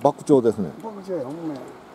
爆鳥ですね。 牧場やほんまや。